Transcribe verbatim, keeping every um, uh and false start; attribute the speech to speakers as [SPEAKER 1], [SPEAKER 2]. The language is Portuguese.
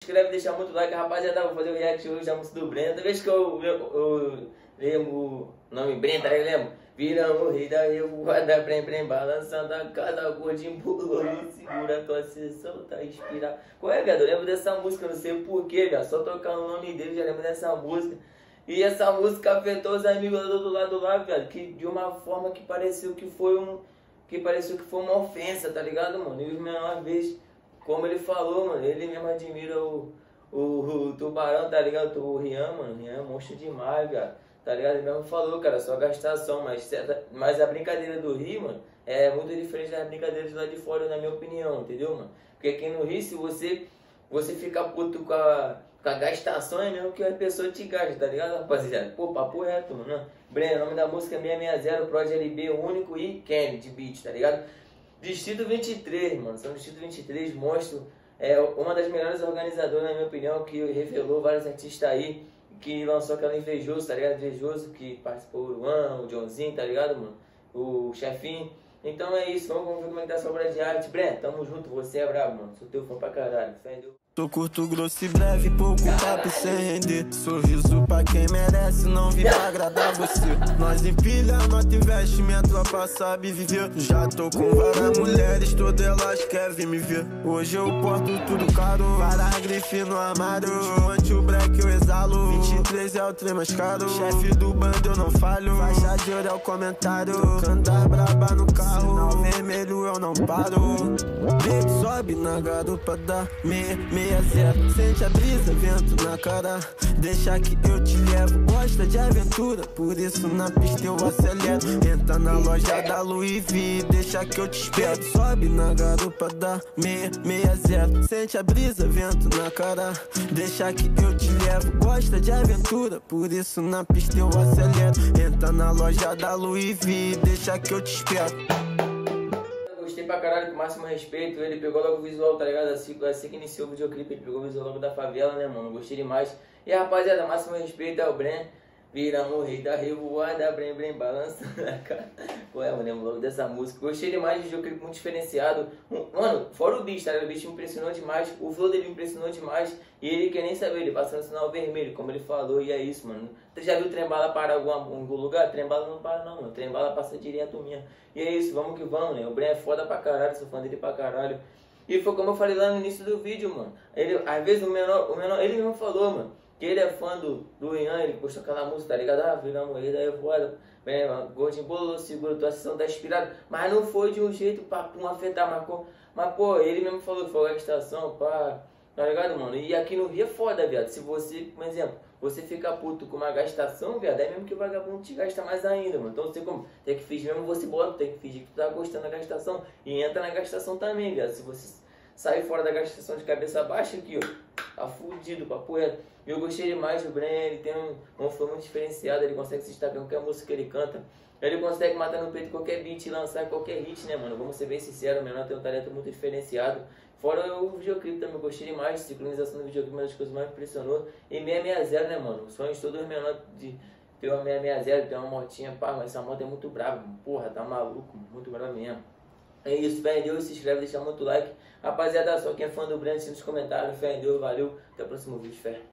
[SPEAKER 1] inscreve, deixa muito like, rapaziada. Vou fazer o react hoje da música do Breno. Toda vez que eu, eu, eu lembro o nome Breno, tá ligado? Viramos o rei da revoada, brem, brem, balançando a casa, gordinho pulou e segura a tua sessão, tá inspirado. Qual é, viado? Eu lembro dessa música, não sei porquê, viado. Só tocar o nome dele, já lembro dessa música. E essa música afetou os amigos do outro lado lá, viado, que de uma forma que pareceu que foi um... Que pareceu que foi uma ofensa, tá ligado, mano? E uma vez, como ele falou, mano, ele mesmo admira o, o, o Tubarão, tá ligado? O Rian, mano, o Rian é monstro demais, viado. Tá ligado? Ele mesmo falou, cara, só gastação, mas, mas a brincadeira do Rio, mano, é muito diferente das brincadeiras lá de fora, na minha opinião, entendeu, mano? Porque aqui no Rio, se você, você fica puto com a, com a gastação, é mesmo que a pessoa te gasta, tá ligado, rapaziada? Pô, papo reto, mano. Breno, o nome da música é seiscentos e sessenta, Prod L B, único e Kenny de beat, tá ligado? Distrito vinte e três, mano, são Distrito vinte e três, monstro, é uma das melhores organizadoras, na minha opinião, que revelou vários artistas aí, que lançou aquela Invejoso, tá ligado? Invejoso, que participou o Luan, o Johnzinho, tá ligado, mano? O Chefinho. Então é isso, vamos, vamos ver como é que tá essa obra de arte. Breno, tamo junto, você é brabo, mano. Sou teu fã pra caralho, fé em Deus.
[SPEAKER 2] Tô curto, grosso e breve, pouco papo sem render. Sorriso pra quem merece, não vim pra agradar você. Nós empilha, nota investimento, a pra sabe viver. Já tô com várias mulheres, todas elas querem me ver. Hoje eu porto tudo caro, várias grifes no armário. Antes o break eu exalo, vinte e três é o trem mais caro. Chefe do bando eu não falho, faixa de ouro é o comentário. Tocando a braba no carro, sinal vermelho eu não paro. Baby, sobe na garupa da meia, meia zero. Sente a brisa, vento na cara, deixa que eu te levo. Gosta de aventura, por isso na pista eu acelero. Entra na loja da Louis V, deixa que eu te espero. Sobe na garupa da meia, meia zero. Sente a brisa, vento na cara, deixa que eu te levo. Gosta de aventura, por isso na pista eu acelero. Entra na loja da Louis V, deixa que eu te espero.
[SPEAKER 1] Gostei pra caralho, com o máximo respeito. Ele pegou logo o visual, tá ligado? Assim, assim que iniciou o videoclipe, ele pegou o visual logo da favela, né, mano? Gostei demais. E rapaziada, máximo respeito ao Breno. Viramos o rei da revoada, brem, brem, balançando a cara. Pô, é, eu lembro logo dessa música. Gostei demais do videoclipe, muito diferenciado. Mano, fora o beat, tá ligado? O beat me impressionou demais. O flow dele me impressionou demais. E ele quer nem saber, ele passando o sinal vermelho, como ele falou. E é isso, mano. Você já viu o trem-bala para algum, algum lugar? Trem-bala não para não, mano. Trem-bala passa direto mesmo. E é isso, vamos que vamos, né? O Breno é foda pra caralho, sou fã dele pra caralho. E foi como eu falei lá no início do vídeo, mano. Ele, às vezes o menor, o menor, ele mesmo falou, mano, que ele é fã do, do Ian, ele postou aquela música, tá ligado? Ah, viramos ele, daí é foda. Bem, mano, gordinho bolou, segura, tua sessão tá inspirada. Mas não foi de um jeito pra pum, afetar, mas, pô, mas pô, ele mesmo falou que foi a estação, pá, tá ligado, mano? E aqui no Rio é foda, viado. Se você, por exemplo, você fica puto com uma gastação, viado, é mesmo que o vagabundo te gasta mais ainda, mano. Então você como, tem que fingir mesmo você bota, tem que fingir que tu tá gostando da gastação. E entra na gastação também, viado. Se você sair fora da gastação de cabeça baixa aqui, ó, tá fudido, papo reto. E eu gostei demais do Breno, ele tem um, um flow muito diferenciado, ele consegue se destacar em qualquer música que ele canta. Ele consegue matar no peito qualquer beat e lançar qualquer hit, né, mano? Vamos ser bem sinceros, o menor tem um talento muito diferenciado. Fora o videoclipe também, eu gostei demais, a sincronização do videoclipe, uma das coisas mais impressionou. E seiscentos e sessenta, né, mano? Os sonhos todos menores de ter uma seiscentos e sessenta, ter uma motinha, pá, mas essa moto é muito brava, porra, tá maluco, muito brava mesmo. É isso, fé em Deus, se inscreve, deixa muito like. Rapaziada, só quem é fã do Breno, assina nos comentários, fé em Deus, valeu, até o próximo vídeo, fé.